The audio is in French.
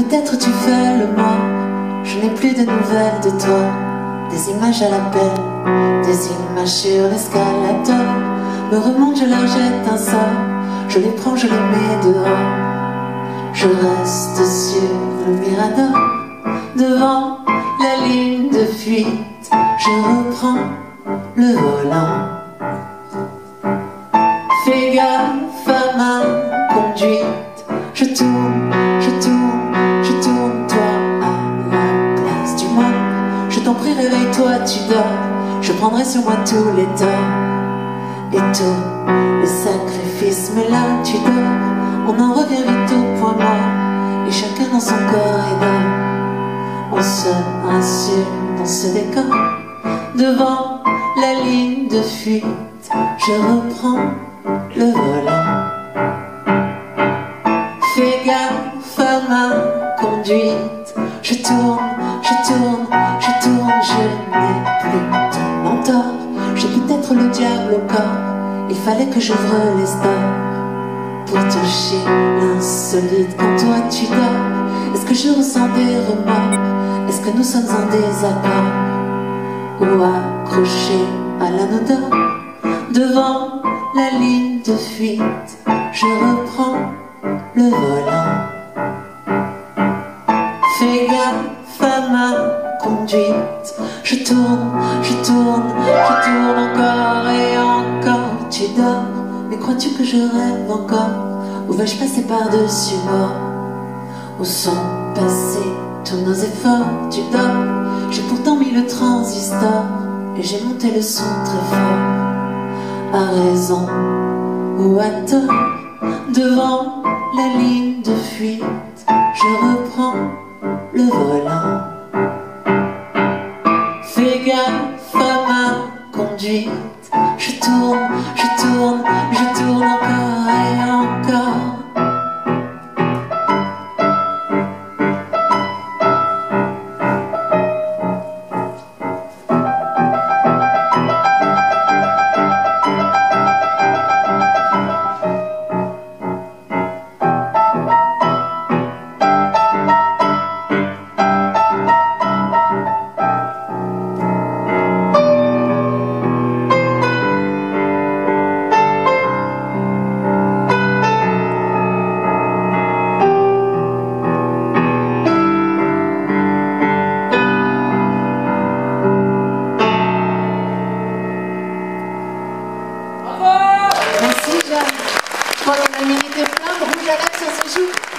peut-être tu fais le mort. Je n'ai plus de nouvelles de toi. Des images à l'appel, des images sur l'escalator me remontent, je leur jette un sort. Je les prends, je les mets dehors. Je reste sur le mirador, devant la ligne de fuite. Je reprends le volant. Fais gaffe à ma conduite. Je tourne, je tourne, je tourne, toi à la place du moi. Je t'en prie, réveille-toi, tu dors. Je prendrai sur moi tous les torts et tous les sacrifices. Mais là, tu dors. On en revient vite au point mort, et chacun dans son corridor. On se rassure dans ce décor, devant la ligne de fuite. Je reprends le volant. Fais gaffe à ma conduite. Je tourne, je tourne, je tourne. Je n'ai plus de mentor. J'ai peut-être le diable au corps. Il fallait que j'ouvre les stores pour toucher l'insolite. Quand toi tu dors, est-ce que je ressens des remords? Est-ce que nous sommes en désaccord? Ou accrochés à l'anodin, devant la ligne de fuite, je reprends le volant. Fais gaffe à ma conduite. Je tourne, je tourne, je tourne encore et encore. Tu dors, mais crois-tu que je rêve encore? Ou vais-je passer par-dessus bord? Où sont passés tous nos efforts? Tu dors, j'ai pourtant mis le transistor et j'ai monté le son très fort. À raison ou à tort, devant la ligne de fuite, je reprends le volant. Fais gaffe à ma conduite. Je tourne, je tourne, je tourne encore et encore. Merci Jeanne. Je crois qu'on a mérité plein de rouge à lèvres, ça se joue.